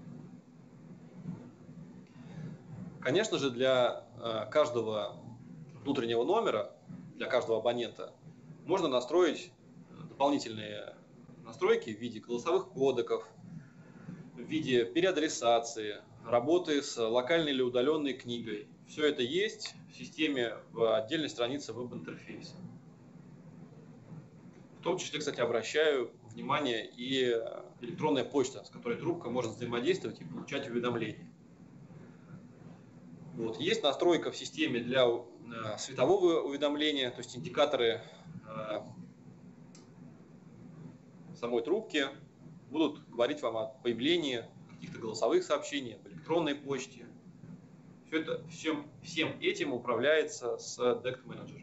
Конечно же, для каждого внутреннего номера, для каждого абонента, можно настроить дополнительные настройки в виде голосовых кодеков, в виде переадресации, работы с локальной или удаленной книгой. Все это есть в системе в отдельной странице веб-интерфейса. В том числе, кстати, обращаю внимание и электронная почта, с которой трубка может взаимодействовать и получать уведомления. Вот. Есть настройка в системе для светового уведомления, то есть индикаторы самой трубки будут говорить вам о появлении каких-то голосовых сообщений, об электронной почте. Всем этим управляется с DECT Manager.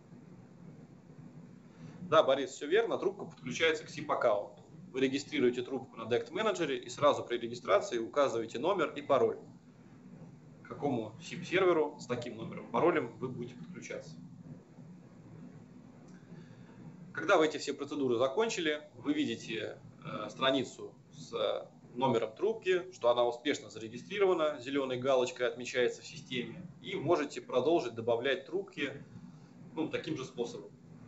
Да, Борис, все верно, трубка подключается к SIP-аккаунту. Вы регистрируете трубку на DECT Manager и сразу при регистрации указываете номер и пароль. К какому SIP-серверу с таким номером, паролем вы будете подключаться. Когда вы эти все процедуры закончили, вы видите страницу с номером трубки, что она успешно зарегистрирована, зеленой галочкой отмечается в системе, и можете продолжить добавлять трубки таким же способом.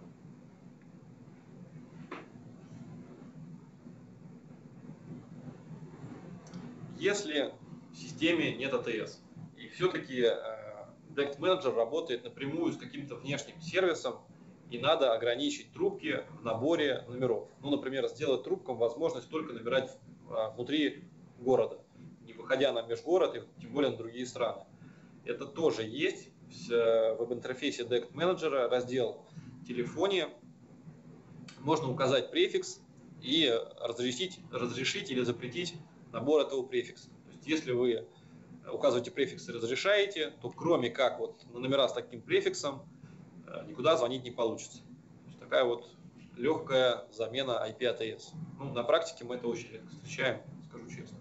Если в системе нет АТС, и все-таки DECT Manager работает напрямую с каким-то внешним сервисом, и надо ограничить трубки в наборе номеров. Например, сделать трубкам возможность только набирать внутри города, не выходя на межгород и тем более на другие страны. Это тоже есть в веб-интерфейсе DECT Manager, раздел «Телефония». Можно указать префикс и разрешить или запретить набор этого префикса. То есть, если вы указываете префикс и разрешаете, то кроме как на номера с таким префиксом никуда звонить не получится. То есть, такая легкая замена IP-ATS. На практике мы это очень редко встречаем, скажу честно.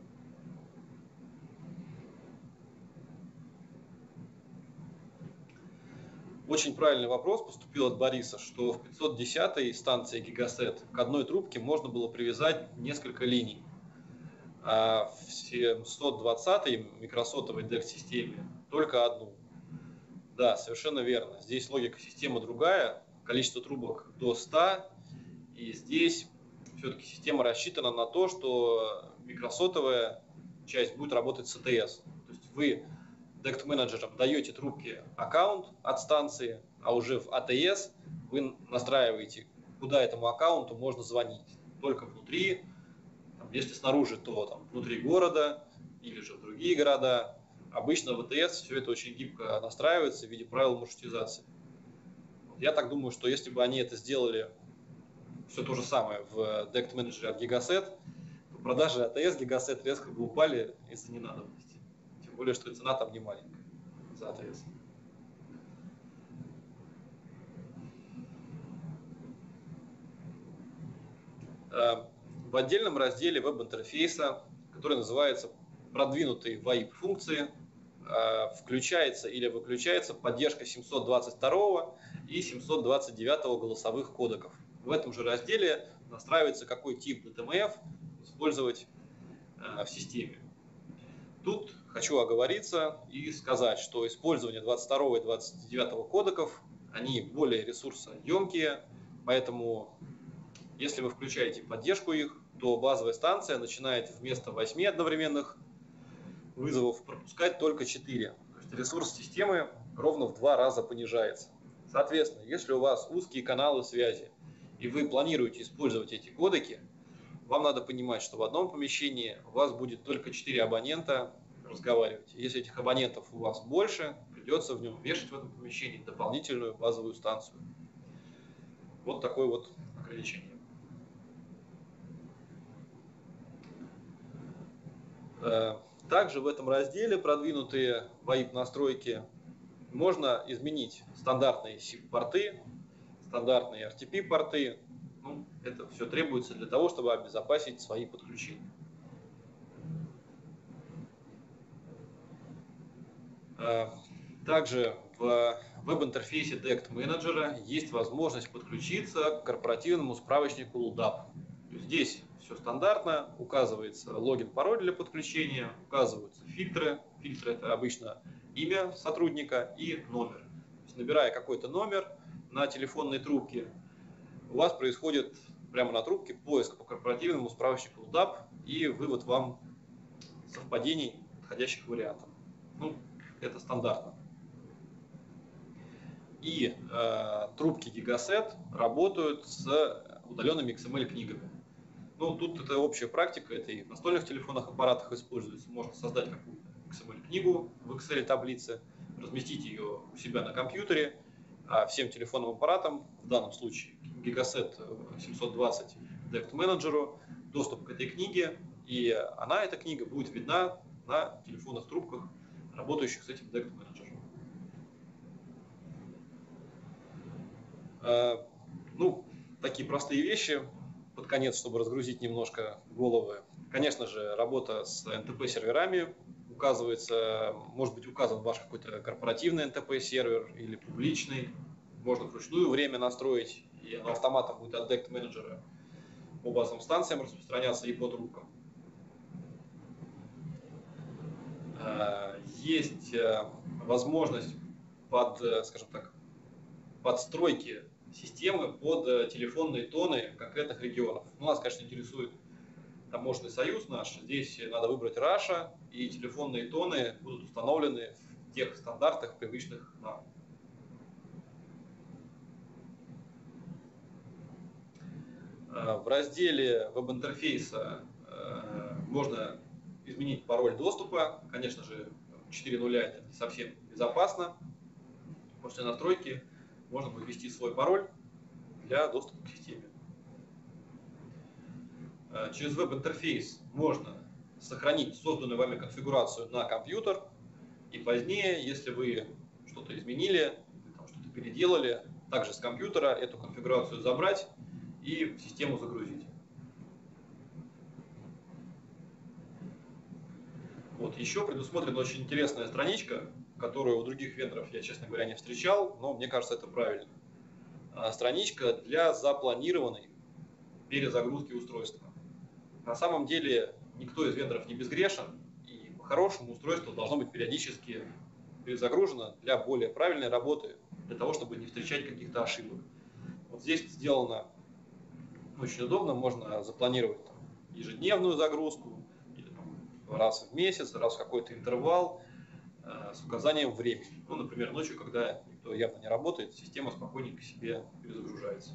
Очень правильный вопрос поступил от Бориса, что в 510-й станции Gigaset к одной трубке можно было привязать несколько линий. А в 720-й микросотовой DECT-системе только одну. Да, совершенно верно. Здесь логика системы другая, количество трубок до 100, и здесь все-таки система рассчитана на то, что микросотовая часть будет работать с АТС. То есть вы DECT менеджером даете трубке аккаунт от станции, а уже в АТС вы настраиваете, куда этому аккаунту можно звонить. Только внутри, если снаружи, то внутри города или же в другие города. Обычно в АТС все это очень гибко настраивается в виде правил маршрутизации. Я так думаю, что если бы они это сделали все то же самое в DECT менеджере от Gigaset, то продажи АТС Gigaset резко бы упали из-за ненадобности. Тем более, что и цена там не маленькая за АТС. В отдельном разделе веб-интерфейса, который называется «Продвинутые VoIP-функции», включается или выключается поддержка 722 и 729 голосовых кодеков. В этом же разделе настраивается, какой тип DTMF использовать в системе. Тут хочу оговориться и сказать, что использование 22 и 29 кодеков, они более ресурсоемкие, поэтому если вы включаете поддержку их, то базовая станция начинает вместо 8 одновременных вызовов пропускать только 4. То есть ресурс системы ровно в 2 раза понижается. Соответственно, если у вас узкие каналы связи, и вы планируете использовать эти кодеки, вам надо понимать, что в одном помещении у вас будет только 4 абонента разговаривать. Если этих абонентов у вас больше, придется в нем вешать в этом помещении дополнительную базовую станцию. Вот такое вот ограничение. Также в этом разделе продвинутые VoIP настройки можно изменить стандартные SIP-порты, стандартные RTP-порты. Это все требуется для того, чтобы обезопасить свои подключения. Также в веб-интерфейсе DECT менеджера есть возможность подключиться к корпоративному справочнику LDAP. Здесь все стандартно, указывается логин, пароль для подключения, указываются фильтры. Фильтры — это обычно имя сотрудника и номер. То есть, набирая какой-то номер на телефонной трубке, у вас происходит прямо на трубке поиск по корпоративному справочнику LDAP и вывод вам совпадений подходящих вариантов. Это стандартно. И трубки Gigaset работают с удаленными XML-книгами. Тут это общая практика, это и в настольных телефонных аппаратах используется. Можно создать какую-то XML-книгу в Excel-таблице, разместить ее у себя на компьютере, а всем телефонным аппаратам, в данном случае Gigaset 720 DECT менеджеру, доступ к этой книге, и эта книга будет видна на телефонных трубках, работающих с этим DECT менеджером. Такие простые вещи под конец, чтобы разгрузить немножко головы. Конечно же, работа с NTP-серверами указывается, может быть указан ваш какой-то корпоративный NTP-сервер или публичный. Можно вручную время настроить, и оно автоматом будет от DECT менеджера по базовым станциям распространяться и по трубкам. Есть возможность подстройки системы под телефонные тоны конкретных регионов. Нас, конечно, интересует таможенный союз наш. Здесь надо выбрать Russia, и телефонные тоны будут установлены в тех стандартах, привычных нам. В разделе веб-интерфейса можно изменить пароль доступа. Конечно же, 4.0 это не совсем безопасно. После настройки можно будет ввести свой пароль для доступа к системе. Через веб-интерфейс можно сохранить созданную вами конфигурацию на компьютер, и позднее, если вы что-то изменили, что-то переделали, также с компьютера эту конфигурацию забрать и в систему загрузить. Еще предусмотрена очень интересная страничка, которую у других вендоров я, честно говоря, не встречал, но мне кажется, это правильно. Страничка для запланированной перезагрузки устройства. На самом деле никто из вендоров не безгрешен, и по-хорошему устройство должно быть периодически перезагружено для более правильной работы, для того, чтобы не встречать каких-то ошибок. Здесь сделано очень удобно, можно запланировать ежедневную загрузку, или раз в месяц, раз в какой-то интервал, с указанием времени. Например, ночью, когда никто явно не работает, система спокойненько себе перезагружается.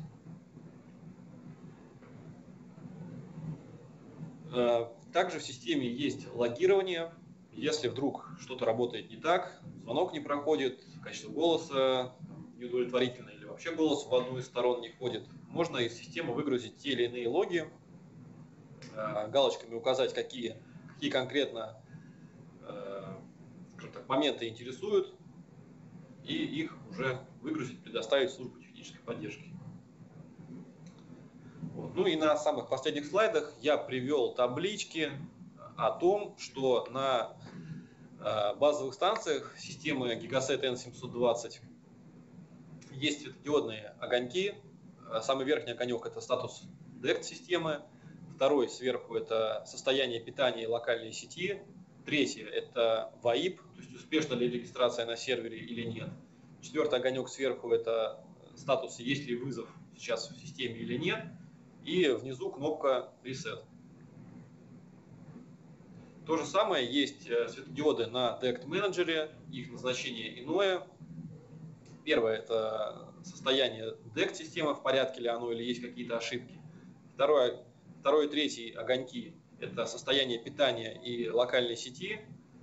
Также в системе есть логирование. Если вдруг что-то работает не так, звонок не проходит, качество голоса неудовлетворительно или вообще голос в одну из сторон не ходит, можно из системы выгрузить те или иные логи, галочками указать, какие конкретно моменты интересуют, и их уже выгрузить, предоставить в службу технической поддержки. Вот. Ну и на самых последних слайдах я привел таблички о том, что на базовых станциях системы Gigaset N720 есть светодиодные огоньки. Самый верхний огонек – это статус DECT системы. Второй сверху – это состояние питания и локальной сети. Третье – это VoIP, то есть успешна ли регистрация на сервере или нет. Четвертый огонек сверху – это статус, есть ли вызов сейчас в системе или нет. И внизу кнопка Reset. То же самое есть светодиоды на DECT менеджере, их назначение иное. Первое – это состояние DECT системы, в порядке ли оно или есть какие-то ошибки. Второй и третий огоньки – это состояние питания и локальной сети.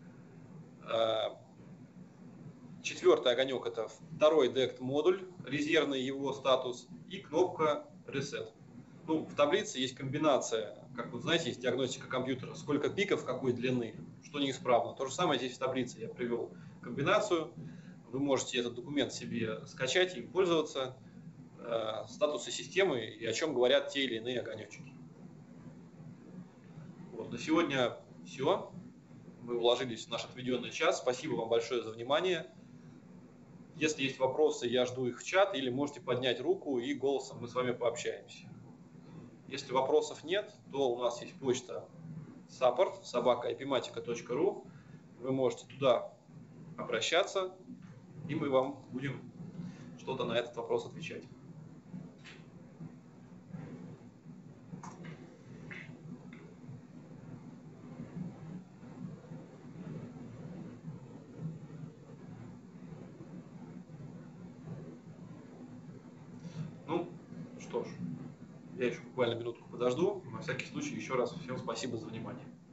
Четвертый огонек – это второй DECT модуль, резервный его статус и кнопка Reset. Ну, в таблице есть комбинация, как вы знаете, есть диагностика компьютера, сколько пиков, какой длины, что неисправно. То же самое здесь в таблице я привел комбинацию. Вы можете этот документ себе скачать и пользоваться, статусы системы и о чем говорят те или иные огонечки. Вот, на сегодня все. Мы уложились в наш отведенный час. Спасибо вам большое за внимание. Если есть вопросы, я жду их в чат, или можете поднять руку и голосом мы с вами пообщаемся. Если вопросов нет, то у нас есть почта support@ipmatica.ru. Вы можете туда обращаться, и мы вам будем что-то на этот вопрос отвечать. Ну, что ж, я еще буквально минутку подожду. На всякий случай еще раз всем спасибо за внимание.